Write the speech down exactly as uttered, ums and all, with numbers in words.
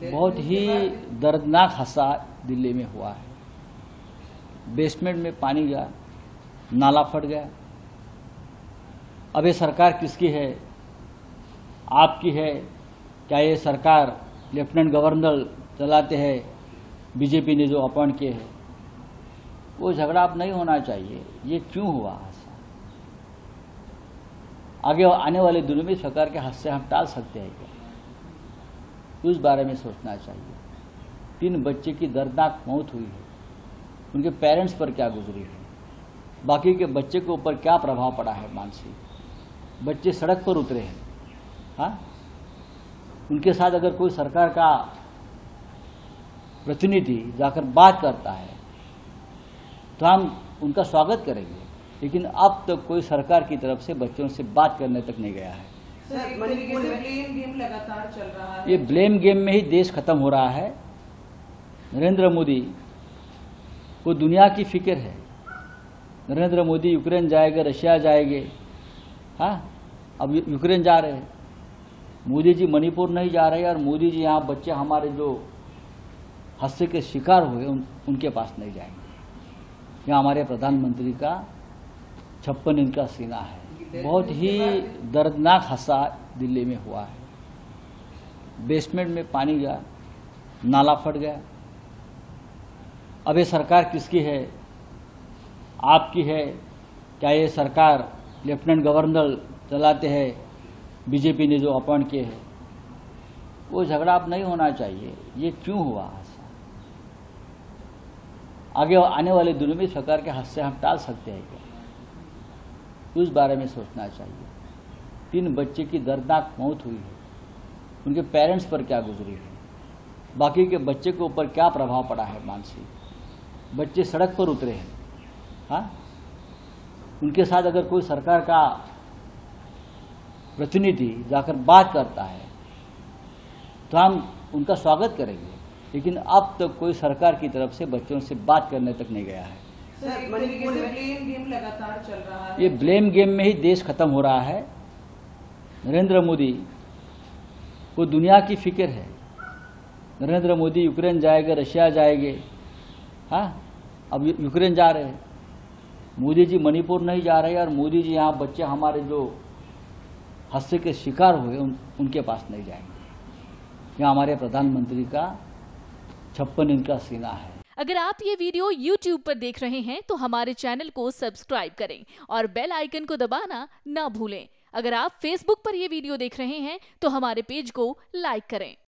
बहुत ही दर्दनाक हादसा दिल्ली में हुआ है। बेसमेंट में पानी गया, नाला फट गया। अब ये सरकार किसकी है? आपकी है? क्या ये सरकार लेफ्टिनेंट गवर्नर चलाते हैं बीजेपी ने जो अपॉइंट किए हैं? वो झगड़ा अब नहीं होना चाहिए। ये क्यों हुआ हादसा? आगे आने वाले दिनों में सरकार के हादसे हम टाल सकते हैं क्या? उस बारे में सोचना चाहिए। तीन बच्चे की दर्दनाक मौत हुई है, उनके पेरेंट्स पर क्या गुजरी है, बाकी के बच्चे के ऊपर क्या प्रभाव पड़ा है मानसिक। बच्चे सड़क पर उतरे हैं। हाँ, उनके साथ अगर कोई सरकार का प्रतिनिधि जाकर बात करता है तो हम उनका स्वागत करेंगे, लेकिन अब तक कोई सरकार की तरफ से बच्चों से बात करने तक नहीं गया है। सर, ब्लेम गेम लगातार चल रहा है। ये ब्लेम गेम में ही देश खत्म हो रहा है। नरेंद्र मोदी को दुनिया की फिक्र है। नरेंद्र मोदी यूक्रेन जाएंगे, रशिया जाएंगे। हाँ, अब यूक्रेन जा रहे हैं। मोदी जी मणिपुर नहीं जा रहे और मोदी जी यहाँ बच्चे हमारे जो हादसे के शिकार हुए उन, उनके पास नहीं जाएंगे। यहाँ हमारे प्रधानमंत्री का छप्पन इंच का सीना है। बहुत ही दर्दनाक हादसा दिल्ली में हुआ है। बेसमेंट में पानी गया, नाला फट गया। अब ये सरकार किसकी है? आपकी है? क्या ये सरकार लेफ्टिनेंट गवर्नर चलाते हैं बीजेपी ने जो अपॉइंट किए हैं? वो झगड़ा अब नहीं होना चाहिए। ये क्यों हुआ हादसा? आगे आने वाले दिनों में सरकार के हादसे हम टाल सकते हैं क्या? उस बारे में सोचना चाहिए। तीन बच्चे की दर्दनाक मौत हुई है, उनके पेरेंट्स पर क्या गुजरी है, बाकी के बच्चे के ऊपर क्या प्रभाव पड़ा है मानसिक। बच्चे सड़क पर उतरे हैं। हाँ, उनके साथ अगर कोई सरकार का प्रतिनिधि जाकर बात करता है तो हम उनका स्वागत करेंगे, लेकिन अब तक कोई सरकार की तरफ से बच्चों से बात करने तक नहीं गया है। सर, ब्लेम गेम लगातार चल रहा है। ये ब्लेम गेम में ही देश खत्म हो रहा है। नरेंद्र मोदी को दुनिया की फिक्र है। नरेंद्र मोदी यूक्रेन जाएंगे, रशिया जाएंगे। हाँ, अब यूक्रेन जा रहे हैं। मोदी जी मणिपुर नहीं जा रहे और मोदी जी यहाँ बच्चे हमारे जो हादसे के शिकार हुए उन, उनके पास नहीं जाएंगे। यहाँ हमारे प्रधानमंत्री का छप्पन इंच का सीना है। अगर आप ये वीडियो यूट्यूब पर देख रहे हैं तो हमारे चैनल को सब्सक्राइब करें और बेल आइकन को दबाना ना भूलें। अगर आप फेसबुक पर ये वीडियो देख रहे हैं तो हमारे पेज को लाइक करें।